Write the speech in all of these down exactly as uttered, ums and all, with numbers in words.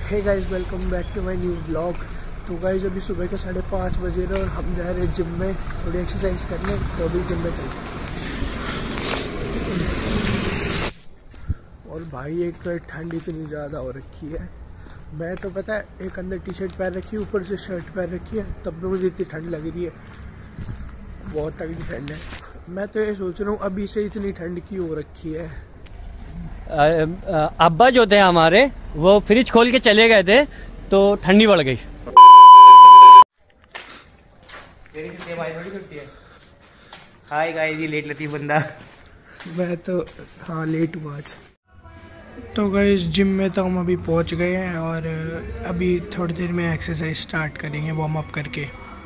Hey guys, welcome back to my new vlog. तो guys अभी सुबह के साढ़े पाँच बजे रहे और हम जा रहे हैं जिम में थोड़ी एक्सरसाइज करने। तो अभी जिम में चलते हैं। और भाई एक तो ठंड इतनी ज़्यादा हो रखी है, मैं तो पता है एक अंदर टी शर्ट पहन रखी है, ऊपर से शर्ट पहन रखी है, तब भी मुझे इतनी ठंड लग रही है। बहुत तगड़ी ठंड है। मैं तो ये सोच रहा हूँ अभी से इतनी ठंड क्यों हो रखी है। अब्बा जो थे हमारे वो फ्रिज खोल के चले गए थे तो ठंडी बढ़ गई। हाय गाइस, ये लेट लतीफ बंदा। मैं तो हाँ लेट हुआ आज। तो गाइस जिम में तो हम अभी पहुंच गए हैं और अभी थोड़ी देर में एक्सरसाइज स्टार्ट करेंगे वार्म अप करके।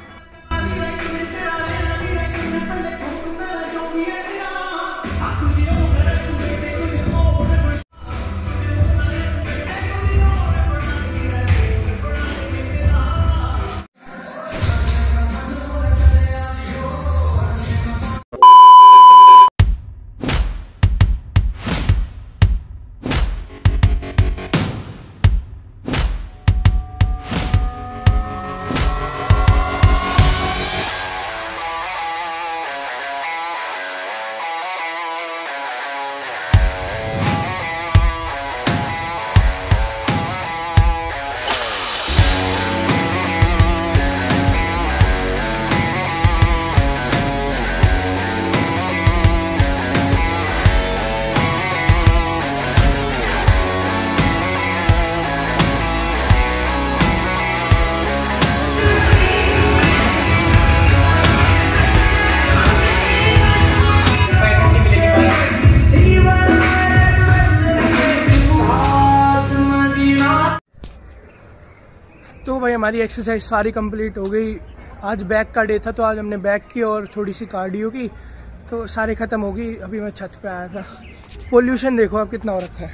तो भाई हमारी एक्सरसाइज सारी कंप्लीट हो गई। आज बैक का डे था तो आज हमने बैक की और थोड़ी सी कार्डियो की, तो सारी ख़त्म हो गई। अभी मैं छत पे आया था। पोल्यूशन देखो अब कितना हो रखा है।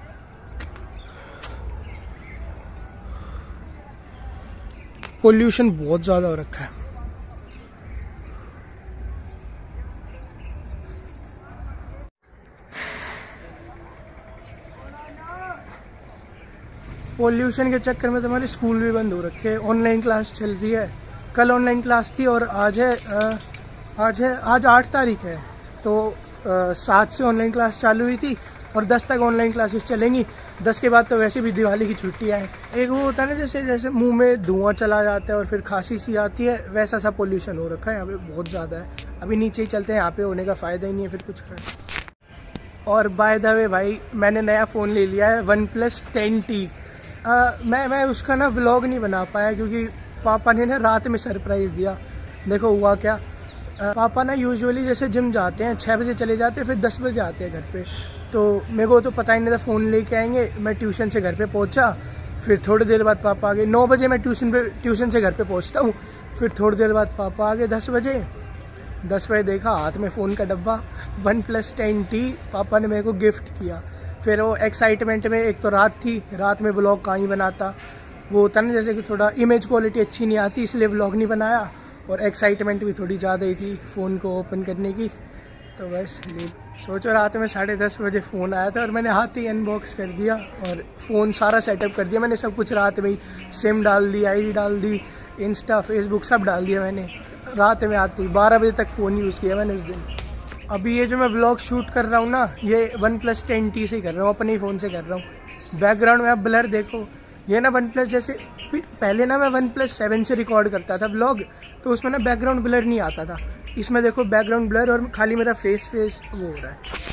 पोल्यूशन बहुत ज़्यादा हो रखा है। पोल्यूशन के चक्कर में तो हमारे स्कूल भी बंद हो रखे हैं। ऑनलाइन क्लास चल रही है। कल ऑनलाइन क्लास थी और आज है आ, आज है आज आठ तारीख है। तो सात से ऑनलाइन क्लास चालू हुई थी और दस तक ऑनलाइन क्लासेस चलेंगी। दस के बाद तो वैसे भी दिवाली की छुट्टियां हैं। एक वो होता है ना जैसे जैसे मुंह में धुआं चला जाता है और फिर खांसी सी आती है, वैसा सा पोल्यूशन हो रखा है यहाँ पे, बहुत ज़्यादा है। अभी नीचे ही चलते हैं, यहाँ पे होने का फ़ायदा ही नहीं है फिर कुछ कर। और बाय द वे भाई मैंने नया फ़ोन ले लिया है, वन प्लस टेन टी। आ, मैं मैं उसका ना व्लॉग नहीं बना पाया क्योंकि पापा ने ना रात में सरप्राइज़ दिया। देखो हुआ क्या, आ, पापा ना यूजुअली जैसे जिम जाते हैं छः बजे चले जाते हैं, फिर दस बजे आते हैं घर पे। तो मेरे को तो पता ही नहीं था, फ़ोन लेके आएंगे। मैं ट्यूशन से घर पे पहुंचा, फिर थोड़ी देर बाद पापा आ गए। नौ बजे मैं ट्यूशन पे ट्यूशन से घर पे पहुंचता हूँ, फिर थोड़ी देर बाद पापा आ गए दस बजे। दस बजे देखा हाथ में फ़ोन का डब्बा, वन प्लस टेन टी पापा ने मेरे को गिफ्ट किया। फिर वो एक्साइटमेंट में, एक तो रात थी, रात में व्लॉग कहाँ ही बनाता, वो होता ना जैसे कि थोड़ा इमेज क्वालिटी अच्छी नहीं आती, इसलिए व्लॉग नहीं बनाया। और एक्साइटमेंट भी थोड़ी ज़्यादा ही थी फ़ोन को ओपन करने की। तो बस सोचो रात में साढ़े दस बजे फ़ोन आया था और मैंने हाथ ही अनबॉक्स कर दिया और फ़ोन सारा सेटअप कर दिया। मैंने सब कुछ रात में ही, सिम डाल दी, आईडी डाल दी, इंस्टा फेसबुक सब डाल दिया मैंने। रात में आती बारह बजे तक फ़ोन यूज़ किया मैंने उस दिन। अभी ये जो मैं व्लॉग शूट कर रहा हूँ ना, ये वन प्लस टेन टी से कर रहा हूँ, अपने ही फ़ोन से कर रहा हूँ। बैकग्राउंड में आप ब्लर देखो, ये ना वन प्लस जैसे पहले ना मैं वन प्लस सेवन से रिकॉर्ड करता था व्लॉग, तो उसमें ना बैकग्राउंड ब्लर नहीं आता था। इसमें देखो बैकग्राउंड ब्लर और खाली मेरा फेस फेस वो हो रहा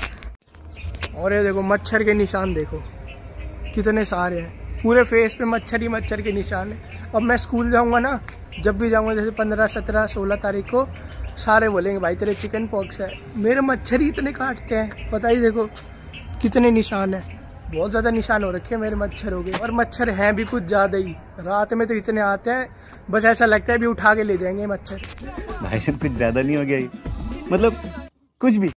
है। और ये देखो मच्छर के निशान देखो कितने सारे हैं, पूरे फेस पे मच्छर ही मच्छर के निशान है। अब मैं स्कूल जाऊँगा ना, जब भी जाऊँगा जैसे पंद्रह सत्रह सोलह तारीख को, सारे बोलेंगे भाई तेरे चिकन पॉक्स है। मेरे मच्छर ही इतने काटते हैं, पता ही देखो कितने निशान हैं। बहुत ज़्यादा निशान हो रखे हैं मेरे मच्छर हो गए। और मच्छर हैं भी कुछ ज़्यादा ही, रात में तो इतने आते हैं बस ऐसा लगता है भी उठा के ले जाएंगे मच्छर। भाई सब कुछ ज़्यादा नहीं हो गया ये, मतलब कुछ भी।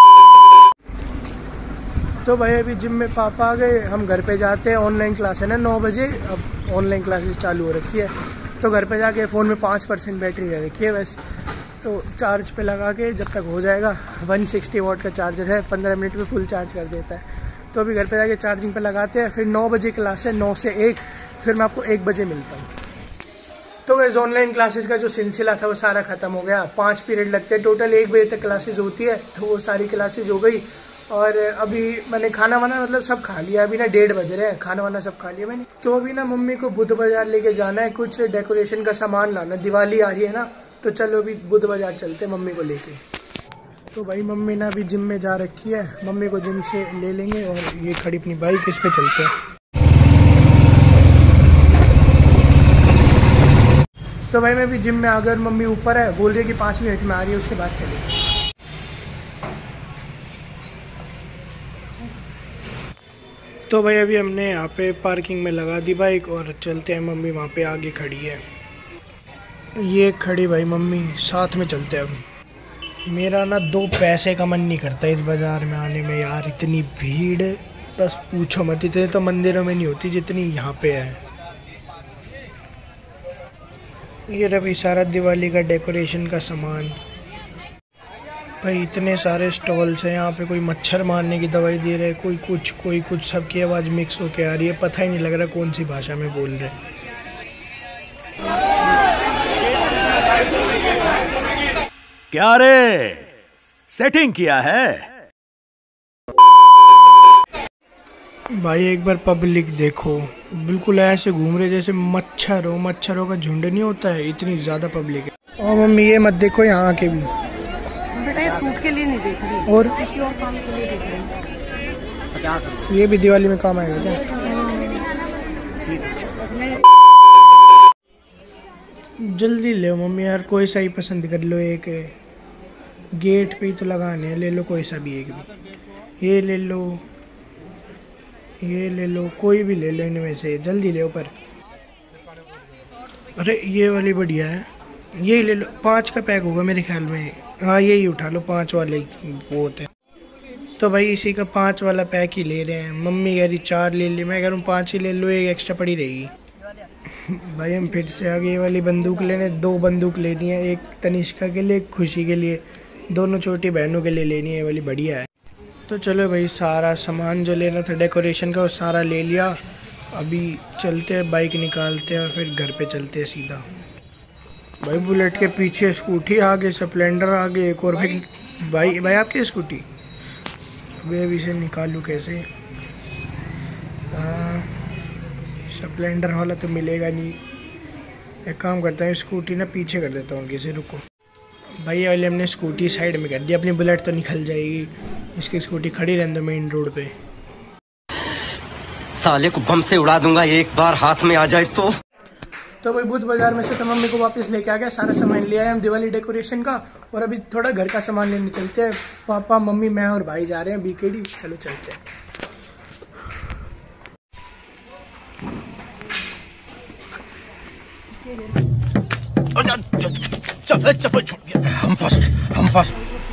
तो भाई अभी जिम में पापा आ गए, हम घर पे जाते हैं। ऑनलाइन क्लास है ना नौ बजे, अब ऑनलाइन क्लासेस चालू हो रखी है। तो घर पे जाके फ़ोन में पाँच परसेंट बैटरी रह रखी है बस, तो चार्ज पे लगा के जब तक हो जाएगा। वन सिक्सटी वाट का चार्जर है, पंद्रह मिनट में फुल चार्ज कर देता है। तो तो अभी घर पे जाके चार्जिंग पे लगाते हैं, फिर नौ बजे क्लास है, नौ से एक, फिर मैं आपको एक बजे मिलता हूँ। तो वैसे ऑनलाइन क्लासेस का जो सिलसिला था वो सारा खत्म हो गया। पाँच पीरियड लगते हैं टोटल, एक बजे तक क्लासेस होती है, तो वो सारी क्लासेस हो गई। और अभी मैंने खाना वाना मतलब सब खा लिया, अभी ना डेढ़ बज रहे हैं, खाना वाना सब खा लिया मैंने। तो अभी ना मम्मी को बुध बाजार लेके जाना है, कुछ डेकोरेशन का सामान लाना, दिवाली आ रही है ना, तो चलो अभी बुध बाजार चलते हैं मम्मी को लेके। तो भाई मम्मी ने अभी जिम में जा रखी है, मम्मी को जिम से ले लेंगे और ये खड़ी अपनी बाइक, इस पे चलते हैं। तो भाई मैं अभी जिम में आ गया और मम्मी ऊपर है, बोल रही है कि पाँच मिनट में आ रही है, उसके बाद चलेंगे। तो भाई अभी हमने यहाँ पे पार्किंग में लगा दी बाइक और चलते हैं, मम्मी वहाँ पे आगे खड़ी है, ये खड़ी भाई मम्मी, साथ में चलते हैं। अब मेरा ना दो पैसे का मन नहीं करता इस बाज़ार में आने में यार, इतनी भीड़ बस पूछो मत, इतने तो मंदिरों में नहीं होती जितनी यहाँ पे है। ये रवि सारा दिवाली का डेकोरेशन का सामान, भाई इतने सारे स्टॉल्स हैं यहाँ पे, कोई मच्छर मारने की दवाई दे रहे हैं, कोई कुछ कोई कुछ, सबकी आवाज़ मिक्स होके आ रही है, पता ही नहीं लग रहा कौन सी भाषा में बोल रहे हैं। क्या रे, सेटिंग किया है? भाई एक बार पब्लिक देखो, बिल्कुल ऐसे घूम रहे जैसे मच्छर हो, मच्छरों का झुंड नहीं होता है, इतनी ज़्यादा पब्लिक है। और मम्मी ये मत देखो यहाँ के भी, बेटा ये सूट के लिए नहीं देख रही, और किसी और काम के लिए देख रही। ये भी दिवाली में काम आएगा क्या? जल्दी ले मम्मी यार, कोई सा ही पसंद कर लो, एक गेट पे ही तो लगाने, ले लो कोई सा भी, एक भी, ये ले लो, ये ले लो, कोई भी ले लो इनमें से, जल्दी ले ऊपर। अरे ये वाली बढ़िया है, ये ले लो, पाँच का पैक होगा मेरे ख्याल में, हाँ यही उठा लो, पाँच वाले वो होते हैं। तो भाई इसी का पाँच वाला पैक ही ले रहे हैं, मम्मी कह रही चार ले ली, मैं कह रहा हूँ पाँच ही ले लो, एक एक्स्ट्रा पड़ी रहेगी। भाई हम फिर से आगे ये वाली बंदूक लेने, दो बंदूक लेनी है, एक तनिष्का के लिए, एक खुशी के लिए, दोनों छोटी बहनों के लिए लेनी है, ये वाली बढ़िया है। तो चलो भाई सारा सामान जो लेना था डेकोरेशन का वो सारा ले लिया, अभी चलते हैं, बाइक निकालते हैं और फिर घर पे चलते हैं सीधा। भाई बुलेट के पीछे स्कूटी आगे, स्प्लेंडर आगे, एक और भाई भाई भाई आपकी स्कूटी, अभी अभी से निकालूँ कैसे? स्प्लेंडर वाला तो मिलेगा नहीं, एक काम करता हूँ स्कूटी ना पीछे कर देता हूँ किसी, रुको। भाई वाले हमने स्कूटी साइड में कर दी, अपनी बुलेट तो निकल जाएगी, इसकी स्कूटी खड़ी रहने दो मेन रोड पे। साले को बम से उड़ा दूंगा एक बार हाथ में आ जाए तो। तो भाई बुध बाजार में से तो मम्मी को वापस लेके आ गया, सारा सामान ले आए हम दिवाली डेकोरेशन का, और अभी थोड़ा घर का सामान लेने चलते हैं। पापा मम्मी मैं और भाई जा रहे हैं बीकेडी, चलो चलते हैं। चप्पल चप्पल छूट गया, हम फर्स्ट हम फर्स्ट।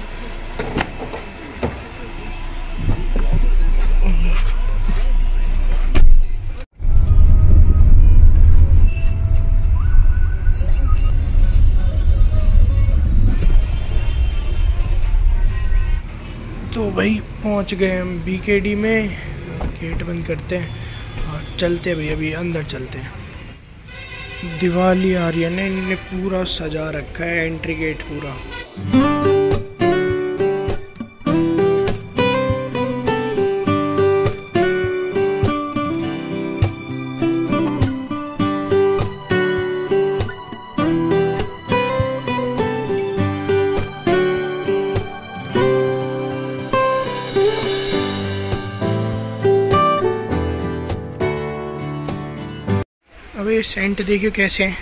तो भाई पहुंच गए हम बीकेडी में, गेट बंद करते हैं और चलते हैं भाई, अभी अंदर चलते हैं। दिवाली आ रही है ना, इन्होंने पूरा सजा रखा है एंट्री गेट पूरा। अब ये सेंट देखियो कैसे हैं।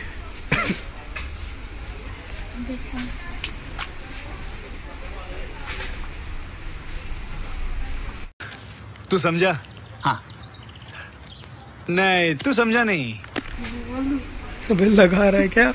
तू समझा? हाँ। नहीं तू समझा नहीं। अबे लगा रहा है क्या?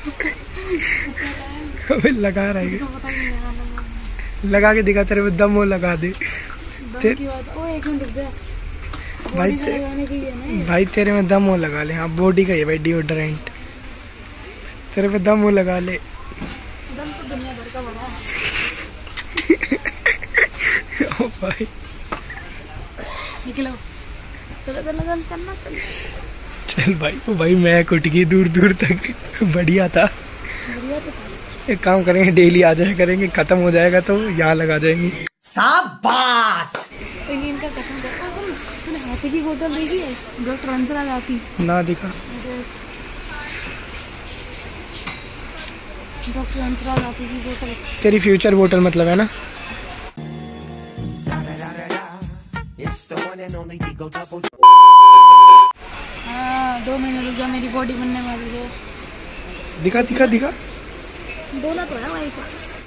अबे लगा रहा है क्या? लगा के दिखा, तेरे में दम हो लगा दे। ते... ओ एक मिनट रुक जा भाई, ते... भाई तेरे में दम हो लगा ले। हाँ बॉडी का ही भाई डिओड्रेंट, तेरे में दम हो लगा ले। दम तो दुनिया भर का बड़ा है। ओ भाई निकलो चलो चलो चल चलना चल चल भाई तो भाई मैं कुट गई दूर दूर तक बढ़िया था। बढ़िया तो एक काम करेंगे डेली आ जाया करेंगे, खत्म हो जाएगा तो यहाँ लगा जाएंगे। शाबाश। इनका खत्म कर। और सुन तूने हाथी की बोतल देखी है डॉक्टर अंजला जाती ना दिखा। डॉक्टर अंजला जाती की बोतल तेरी फ्यूचर बोतल मतलब है ना। हाँ दो महीने रुक जा मेरी बॉडी बनने वाली है। दिखा दिखा दिखा। बोला तो है भाई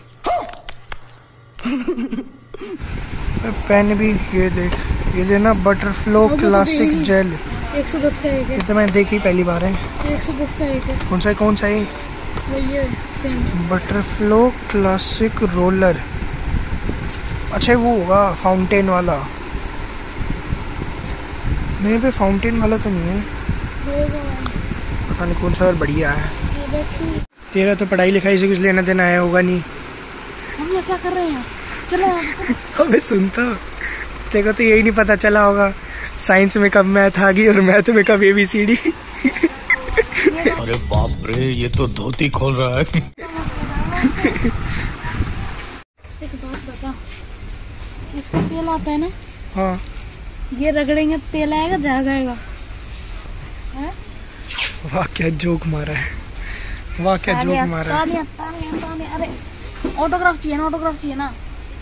पेन भी ये देख, ये देना बटरफ्लो क्लासिक जेल एक सौ दस का एक है। ये तो मैंने देखी पहली बार है। एक सौ दस का एक है। कौन सा है कौन सा है? वही है सेम बटरफ्लो क्लासिक रोलर। अच्छा वो होगा फाउंटेन वाला। नहीं पे फाउंटेन वाला तो नहीं है, पता नहीं कौन सा और बढ़िया है। तेरा तो पढ़ाई लिखाई से कुछ लेना देना आया होगा नहीं। हम ये क्या कर रहे हैं चलो। अबे सुनता तेरे को तो यही नहीं पता चला होगा साइंस में कब मैथ आ गई और मैथ में कब ए बी सी डी। अरे बाप रे ये तो धोती खोल रहा है। एक बात बता, इसका तेल आता है ना। हाँ ये रगड़ेंगे तेल आएगा झाग आएगा। वाह क्या जोक मारा है, वाह क्या जोक मारा है। तालियां, तालियां, तालियां। अरे ऑटोग्राफ चाहिए ना, ऑटोग्राफ चाहिए ना।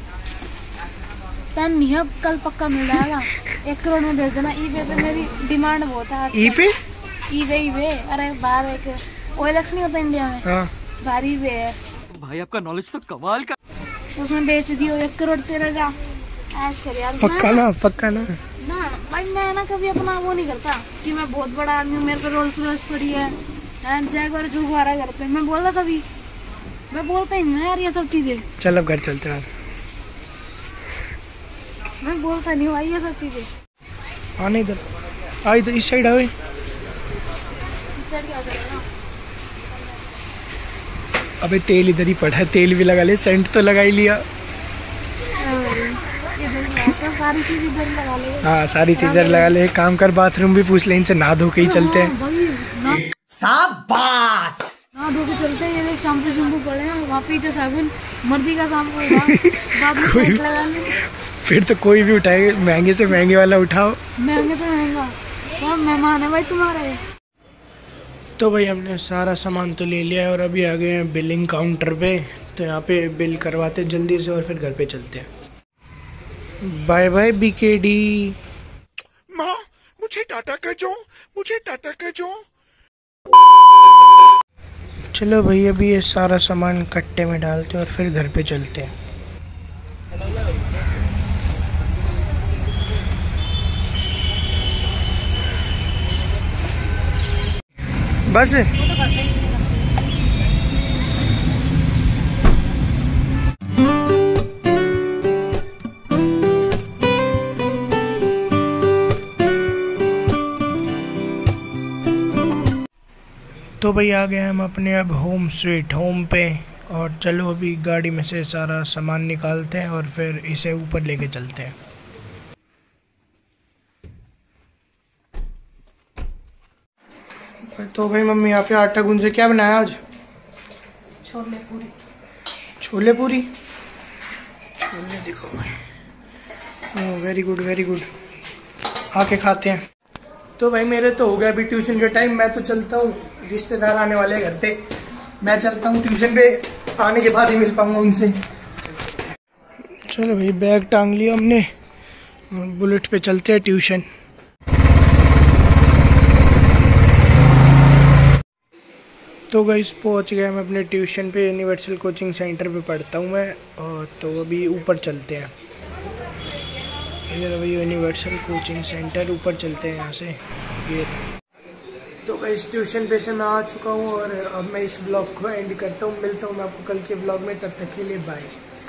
पेन नहीं है कल पक्का मिल जाएगा। एक करोड़ में भेज देना। ई पे पे मेरी डिमांड बहुत है। ई पे ई वे ई वे अरे बाहर एक ओएलएक्स नहीं होता इंडिया में। हाँ भारी वे है भाई आपका नॉलेज तो कमाल का। उसमें बेच दियो एक करोड़ तेरे का। ऐश कर यार। पक्का ना, पक्का ना ना भाई मैं ना कभी अपना वो नहीं करता कि मैं बहुत बड़ा आदमी हूँ, मेरे पे रोल्स रॉयस पड़ी है, जैगवार जुगवार घर पे। मैं बोला कभी, मैं बोलता ही नहीं यार ये सब चीजें। चल अब घर चलते हैं। मैं बोलता नहीं भाई ये सब चीजें। आने इधर आ, इधर इस साइड आओ। अबे तेल इधर ही पड़ा है, तेल भी लगा ले, सेंट तो लगा ही लिया। सारी चीज इधर लगा ले। हाँ सारी चीज इधर लगा ले। काम कर बाथरूम भी पूछ ले इनसे, नहा धो के ही चलते हैं। शाबाश। नहा धो के चलते हैं। ये देख शैम्पू शैम्पू पड़े हैं वहाँ पीछे, साबुन मर्जी का शैम्पू होगा। बाद में सेंट लगा ले। फिर तो कोई भी उठाए, महंगे से महंगे वाला उठाओ। महंगे से महंगा क्या मेहमान है भाई तुम्हारे। तो भाई हमने सारा सामान तो ले लिया है और अभी आ गए हैं बिलिंग काउंटर पे। तो यहाँ पे बिल करवाते जल्दी से और फिर घर पे चलते हैं। Bye bye BKD. माँ मुझे टाटा कर जो, मुझे टाटा कर जो। चलो भाई अभी ये सारा सामान कट्टे में डालते हैं और फिर घर पे चलते हैं। बस तो भाई आ गए हम अपने अब होम स्वीट होम पे। और चलो अभी गाड़ी में से सारा सामान निकालते हैं और फिर इसे ऊपर लेके चलते हैं। तो भाई मम्मी यहाँ पे आटा गूंद रही, क्या बनाया आज? छोले पूरी। छोले पूरी, छोले दिखो भाई। वेरी गुड वेरी गुड, आके खाते हैं। तो भाई मेरे तो हो गया अभी ट्यूशन का टाइम, मैं तो चलता हूँ, रिश्तेदार आने वाले हैं घर पे। मैं चलता हूँ ट्यूशन पे, आने के बाद ही मिल पाऊंगा उनसे। चलो भाई बैग टांग लिया हमने, बुलेट पे चलते हैं ट्यूशन। तो गाइस पहुंच गया मैं अपने ट्यूशन पे, यूनिवर्सल कोचिंग सेंटर पे पढ़ता हूँ मैं। और तो अभी ऊपर चलते हैं, इधर अभी यूनिवर्सल कोचिंग सेंटर, ऊपर चलते हैं यहाँ से। ये तो गाइस ट्यूशन पे से मैं आ चुका हूँ और अब मैं इस ब्लॉग को एंड करता हूँ। मिलता हूँ मैं आपको कल के ब्लॉग में, तब तक के लिए बाय।